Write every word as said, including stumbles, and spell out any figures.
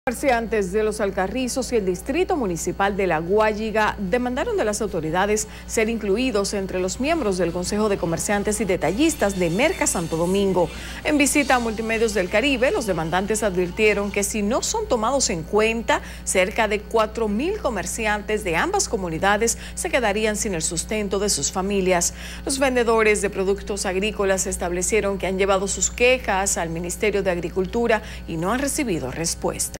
Comerciantes de Los Alcarrizos y el Distrito Municipal de La Guayiga demandaron de las autoridades ser incluidos entre los miembros del Consejo de Comerciantes y Detallistas de Merca Santo Domingo. En visita a Multimedios del Caribe, los demandantes advirtieron que si no son tomados en cuenta, cerca de cuatro mil comerciantes de ambas comunidades se quedarían sin el sustento de sus familias. Los vendedores de productos agrícolas establecieron que han llevado sus quejas al Ministerio de Agricultura y no han recibido respuesta.